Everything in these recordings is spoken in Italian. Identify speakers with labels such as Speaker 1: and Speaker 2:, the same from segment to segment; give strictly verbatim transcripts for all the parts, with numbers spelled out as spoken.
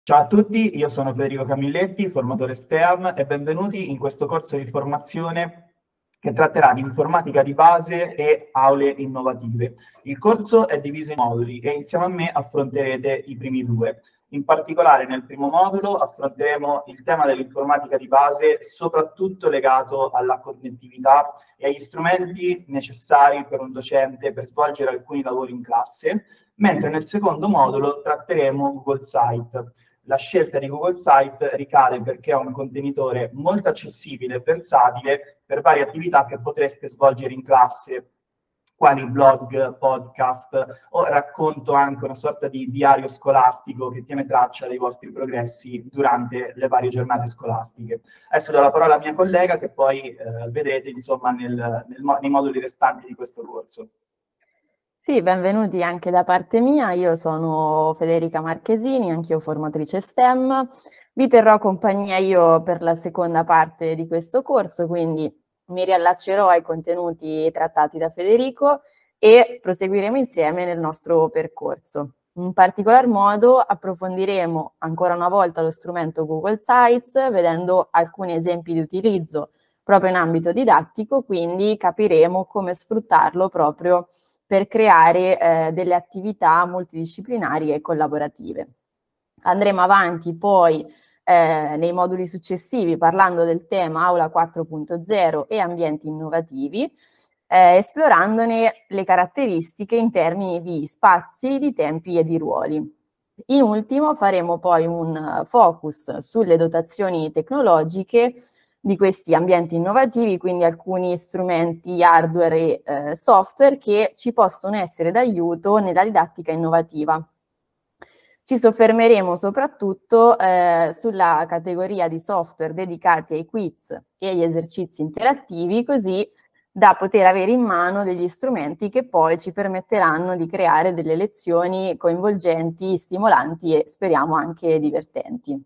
Speaker 1: Ciao a tutti, io sono Federico Camilletti, formatore STEAM e benvenuti in questo corso di formazione che tratterà di informatica di base e aule innovative. Il corso è diviso in moduli e insieme a me affronterete i primi due. In particolare nel primo modulo affronteremo il tema dell'informatica di base, soprattutto legato alla connettività e agli strumenti necessari per un docente per svolgere alcuni lavori in classe, mentre nel secondo modulo tratteremo Google Site. La scelta di Google Site ricade perché è un contenitore molto accessibile e versatile per varie attività che potreste svolgere in classe, quali blog, podcast o racconto anche una sorta di diario scolastico che tiene traccia dei vostri progressi durante le varie giornate scolastiche. Adesso do la parola alla mia collega che poi eh, vedrete insomma nel, nel, nei moduli restanti di questo corso.
Speaker 2: Sì, benvenuti anche da parte mia, io sono Federica Marchesini, anch'io formatrice STEM. Vi terrò compagnia io per la seconda parte di questo corso, quindi mi riallaccerò ai contenuti trattati da Federico e proseguiremo insieme nel nostro percorso. In particolar modo approfondiremo ancora una volta lo strumento Google Sites, vedendo alcuni esempi di utilizzo proprio in ambito didattico, quindi capiremo come sfruttarlo proprio per creare eh, delle attività multidisciplinari e collaborative. Andremo avanti poi eh, nei moduli successivi parlando del tema Aula quattro punto zero e ambienti innovativi, eh, esplorandone le caratteristiche in termini di spazi, di tempi e di ruoli. In ultimo faremo poi un focus sulle dotazioni tecnologiche di questi ambienti innovativi, quindi alcuni strumenti hardware e eh, software che ci possono essere d'aiuto nella didattica innovativa. Ci soffermeremo soprattutto eh, sulla categoria di software dedicati ai quiz e agli esercizi interattivi, così da poter avere in mano degli strumenti che poi ci permetteranno di creare delle lezioni coinvolgenti, stimolanti e speriamo anche divertenti.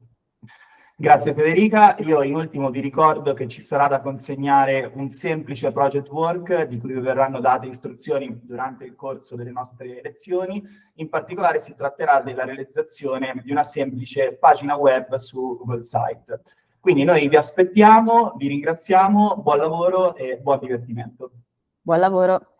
Speaker 1: Grazie Federica, io in ultimo vi ricordo che ci sarà da consegnare un semplice project work di cui vi verranno date istruzioni durante il corso delle nostre lezioni. In particolare si tratterà della realizzazione di una semplice pagina web su Google Site. Quindi noi vi aspettiamo, vi ringraziamo, buon lavoro e buon divertimento.
Speaker 2: Buon lavoro!